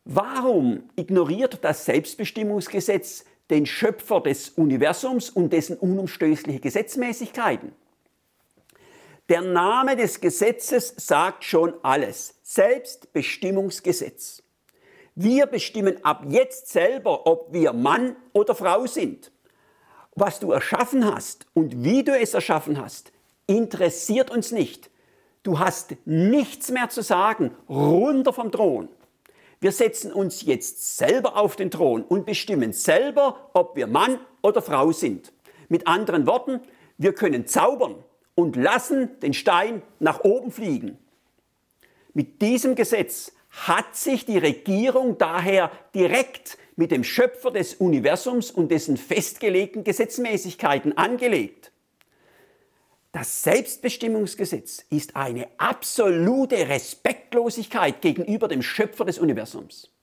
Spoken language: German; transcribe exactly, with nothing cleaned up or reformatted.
Warum ignoriert das Selbstbestimmungsgesetz den Schöpfer des Universums und dessen unumstößliche Gesetzmäßigkeiten? Der Name des Gesetzes sagt schon alles. Selbstbestimmungsgesetz. Wir bestimmen ab jetzt selber, ob wir Mann oder Frau sind. Was du erschaffen hast und wie du es erschaffen hast, interessiert uns nicht. Du hast nichts mehr zu sagen, runter vom Thron. Wir setzen uns jetzt selber auf den Thron und bestimmen selber, ob wir Mann oder Frau sind. Mit anderen Worten, wir können zaubern und lassen den Stein nach oben fliegen. Mit diesem Gesetz hat sich die Regierung daher direkt mit dem Schöpfer des Universums und dessen festgelegten Gesetzmäßigkeiten angelegt. Das Selbstbestimmungsgesetz ist eine absolute Respektlosigkeit gegenüber dem Schöpfer des Universums.